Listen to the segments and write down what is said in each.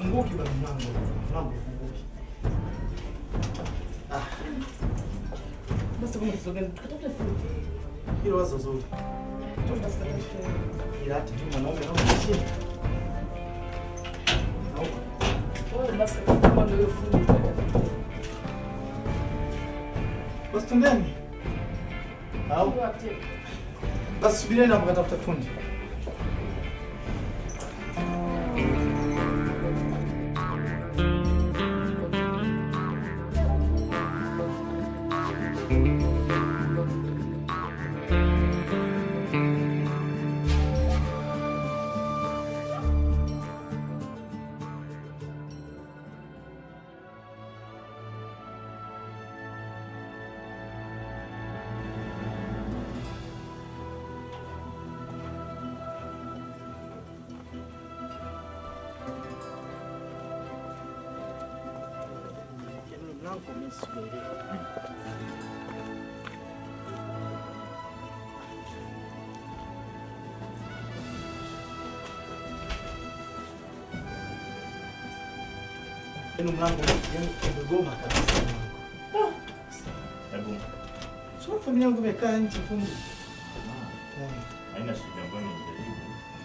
Funguki bwana mlango. Mlango funguki. Basi kama kitu gani? Katafuta fundi. Hilo wazo zuri. Tunataka Ila ati tu mwanaume na chini. au basi kama ndio fundi. Basi tundeni. Au basi subiri na kutafuta fundi. Mlango umegoma kabisa. Hebu. Sio familia yangu imekaa nje fundi. Haina shida ngoni nijaribu.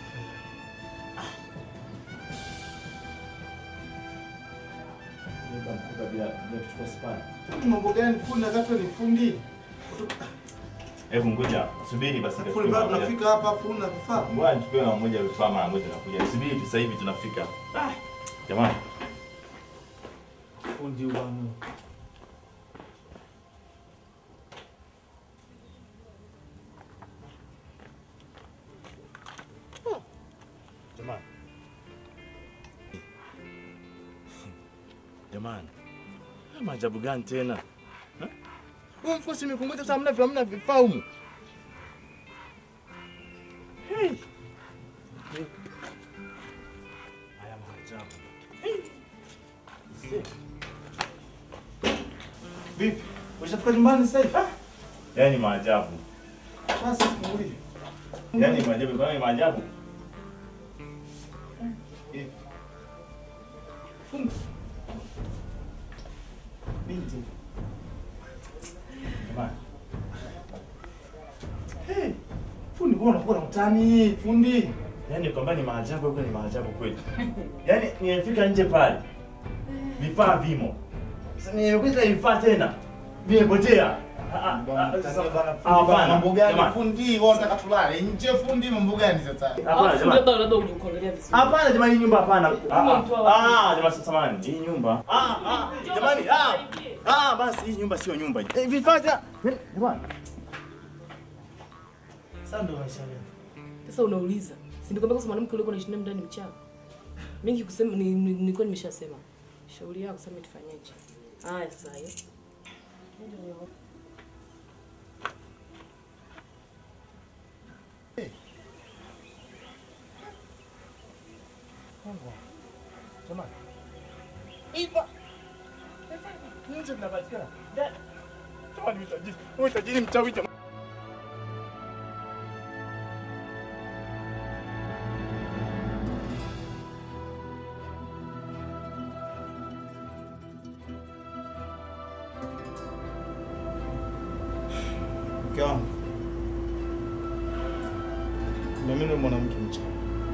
Ndio mkubwa bila kuchukua spana. Mambo gani fundi wakati ni fundi? Hebu ngoja, subiri basi fundi bado tunafika hapa fundi na vifaa. Ngoja nichukue na mmoja vifaa mara moja nakuja. Subiri sasa hivi tunafika. Jamani. Fundi bwana. Jamani. Jamani. Maajabu gani tena? Wewe mfuasi nimekungoja sasa hamna vifaa humu. Hey. Haya maajabu. Hey. Vipi? Ushafika nyumbani sasa hivi? Yaani maajabu. Basi fungulie. Yaani maajabu, kwa nini maajabu? Funga. Binti. Jamani. Hey. Fundi mbona unakuwa mtani? Fundi. Yaani kwamba ni maajabu huko ni maajabu kweli. Yaani nimefika nje pale. Vifaa vimo. Sasa nimekuja vifaa tena. Nimepotea. Hapana, mambo gani fundi? Wewe unataka tulale nje fundi, mambo gani sasa? Hapana jamani. Labda uje kuangalia vizuri. Hapana jamani, hii nyumba hapana. Jamani samahani, hii nyumba. Jamani, basi hii nyumba sio nyumba. Vifaa jamani. Sasa ndo maisha yetu. Sasa unauliza. Si ndio kwamba mwanamke yule anaishi ndani mchana. Mimi kusema nilikuwa nimeshasema. Shauri yako sasa tufanyeje? Haya sasa hiyo. Jamani. Iva. Nje tunapatikana. Jamani utajiri mchawi jamani. Mkiwangu. Mimi ni mwanamke mchawi.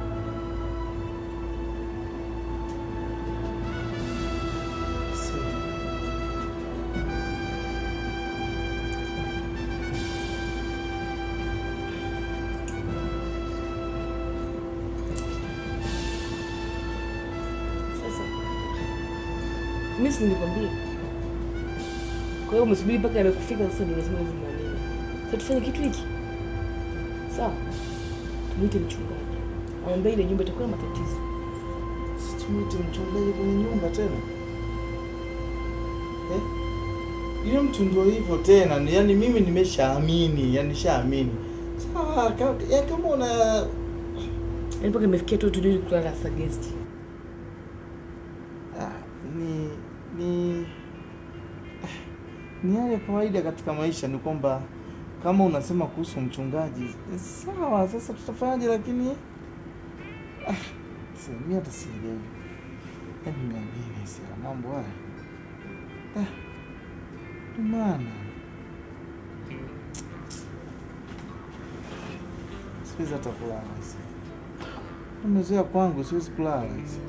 Mimi si nilikwambia. Kwa hiyo umesubiri mpaka amekufika sasa ndio lazima hivi maneno. Sasa tufanye kitu hiki. Sawa? Tumuite mchungaji. Aombe ile nyumba itakuwa matatizo. Sisi tumuite mchungaji kwenye nyumba tena. Yule mtu ndio hivyo tena. Yaani mimi nimeshaamini, yaani nishaamini. Sawa, kama una yaani mpaka imefikia tu tujue kulala sa guest. Ni hali ya kawaida katika maisha, ni kwamba kama unasema kuhusu mchungaji, sawa, sasa tutafanyaje, lakini mimi hata sielewi. Yaani 200 sio mambo haya. Maana siwezi hata kulala sasa. Nimezoea kwangu, siwezi kulala sasa.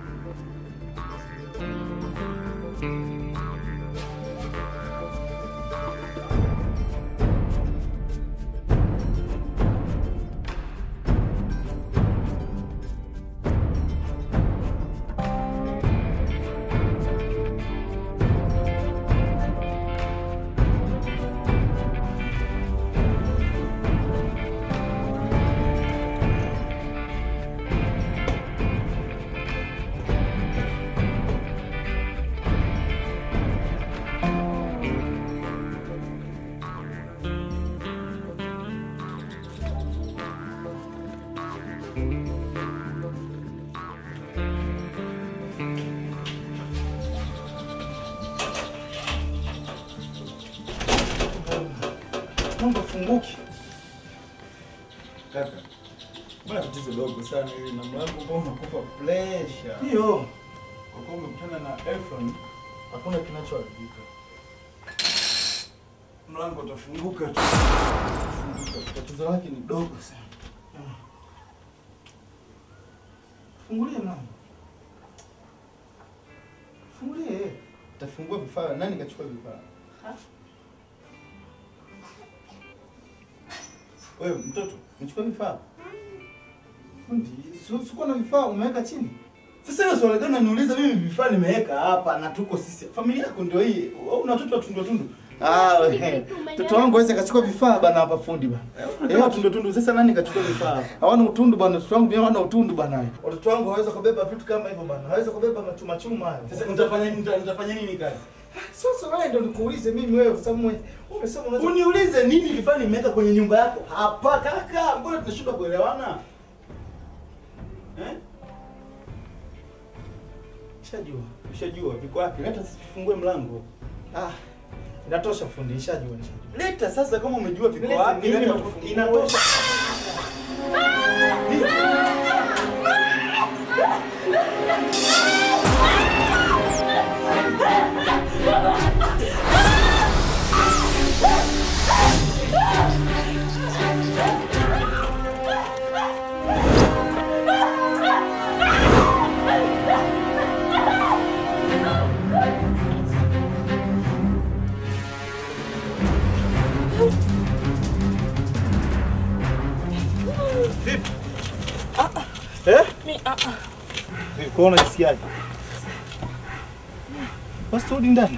Mungu funguki. Kaka. Mbona tatizo dogo sana hili na mlango ambao unakupa pressure. Hiyo Kwa kuwa umekutana na Efron, hakuna kinachoharibika. Mlango utafunguka tu. Tatizo lake ni dogo sana. fungulie mlango. Fungulie. Tafungua vifaa. Nani kachukua vifaa? Wewe mtoto, umechukua vifaa? Fundi, sikuwa na vifaa umeweka chini. Sasa hiyo swali gani unaniuliza mimi vifaa nimeweka hapa na tuko sisi. Familia yako ndio hii. Wewe una watoto tundu. Wewe. Mtoto wangu aweza kachukua vifaa bana hapa fundi bana. Tundu. Sasa nani kachukua vifaa? Hawana utundu bana, watoto wangu hawana utundu bana. Watoto wangu hawaweza kubeba vitu kama hivyo bana. Hawaweza kubeba machuma hayo. Sasa nitafanya nini kazi? Sasa wewe ndio nikuulize mimi wewe kwa sababu umesema unaweza Uniulize nini vifaa nimeweka kwenye nyumba yako? Hapa kaka, mbona tunashindwa kuelewana? Ushajua viko wapi? Leta sisi tufungue mlango. Inatosha fundi, nishajua. Leta sasa kama umejua viko wapi, leta tufungue. Inatosha. Kwa unajisikiaje? Basi turudi ndani.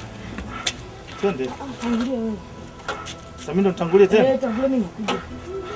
Twende. Tangulia wewe. Sasa mimi ndo nitangulie tena. Tangulia mimi nakuja.